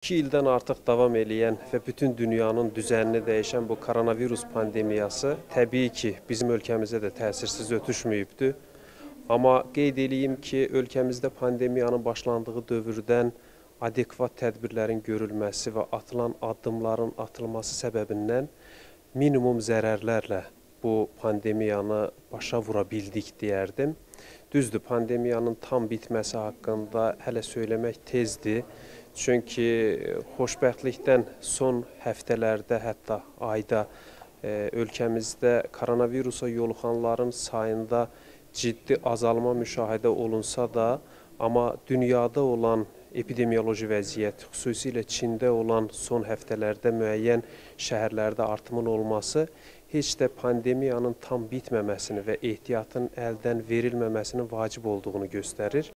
2 ildən artıq davam eləyən və bütün dünyanın düzənini dəyişən bu koronavirus pandemiyası təbii ki, bizim ölkəmizdə də təsirsiz ötüşməyibdir. Amma qeyd eləyim ki, ölkəmizdə pandemiyanın başlandığı dövrdən adekvat tədbirlərin görülməsi və atılan addımların atılması səbəbindən minimum zərərlərlə bu pandemiyanı başa vura bildik deyərdim. Düzdür, pandemiyanın tam bitməsi haqqında hələ söyləmək tezdir. Çünki xoşbəxtlikdən son həftələrdə, hətta ayda ölkəmizdə koronavirusa yoluxanların sayında ciddi azalma müşahidə olunsa da, amma dünyada olan epidemioloji vəziyyət, xüsusilə Çində olan son həftələrdə müəyyən şəhərlərdə artımın olması heç də pandemiyanın tam bitməməsini və ehtiyatın əldən verilməməsinin vacib olduğunu göstərir.